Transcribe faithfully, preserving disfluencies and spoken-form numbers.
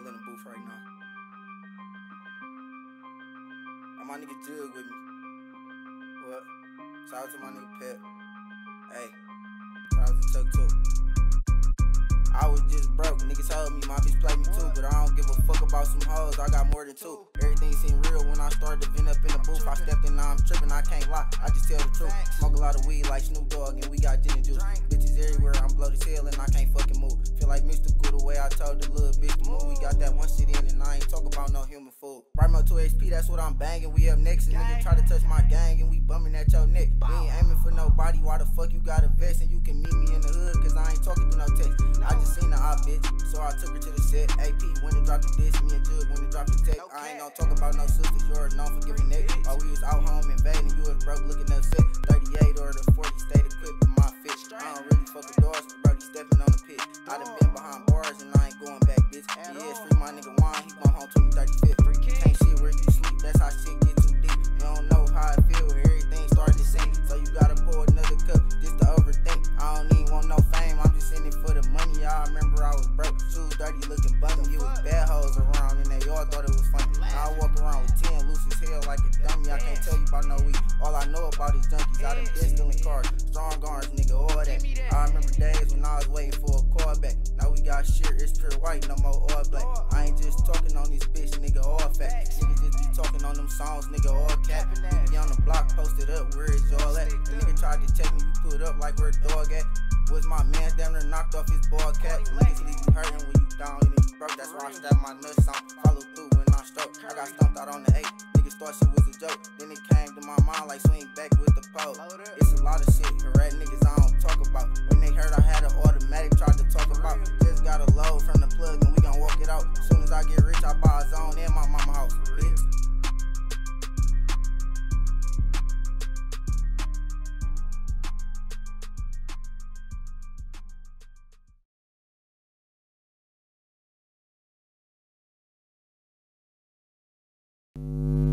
still in the booth right now. And my nigga Jug with me. What? Shout out to my nigga Pep. Hey, shout out to Chuck too. I was just broke, niggas told me my bitch play me too, but I don't give a fuck about some hoes, I got more than two. Everything seemed real when I started to vent up in the booth. I stepped in, now I'm tripping, I can't lie, I just tell the truth. Smoke a lot of weed like Snoop Dogg and we got gin and juice. Bitches everywhere, I'm bloated as hell and I can't fucking move. Feel like mystical the way I told the little bitch to move. We got that one shit in and I ain't talk about no human food. Rhymo two H P, that's what I'm banging, we up next. And nigga try to touch my gang and we bumming at your neck. We ain't aiming for nobody, why the fuck you got a vest? And you can meet me in the hood, cause I ain't talking through no text. I just seen the op bitch, so I took her to the set. A P when it dropped the disc, me and Jug when it dropped the tech. I ain't gonna talk about no sisters, you're known for giving neck. While we was out home invading, you was broke looking upset. thirty-eight or the forty stayed equipped with my fit. I don't really fuck with doors, but brody stepping on the pitch. I done been behind bars and I ain't going back, bitch. Yeah, free my nigga Juan, he gone home twenty thirty-fifth. Can't shit where you sleep, that's how shit get too deep. You don't know how it feel, everything started to sink. So you gotta pour another cup just to overthink. I don't even want no fame, I'm just in it for the money. I remember I was broke, shoes dirty, looking bummy. It was bad hoes around and they all thought it was funny. Now I walk around with ten, loose as hell like a dummy. I can't tell you about no weed, all I know about is junkies. I done been stealing cars, strong arms, nigga, all that. I remember days when I was waiting for a call back. Now we got shit, it's pure white, no more all black. I ain't just talking on this bitch, nigga, all fat. Nigga just be talking on them songs, nigga, all cap. Nigga be on the block, posted up, where is y'all at? The nigga tried to check me, you put up like where the dog at. Was my man damn near knocked off his ball cap. Niggas leave you hurting when you down and you broke. That's why I stabbed my nuts on. Follow through when I stroke. I got stumped out on the eight. Niggas thought shit was a joke. Then it came to my mind like swing back with the pole. It's a lot of shit, rat niggas I don't talk about. When they heard I had an automatic, tried to talk about. Just got a load from the plug and we gon' walk it out. Soon as I get rich, I buy a zone in my mama house. Bitch. You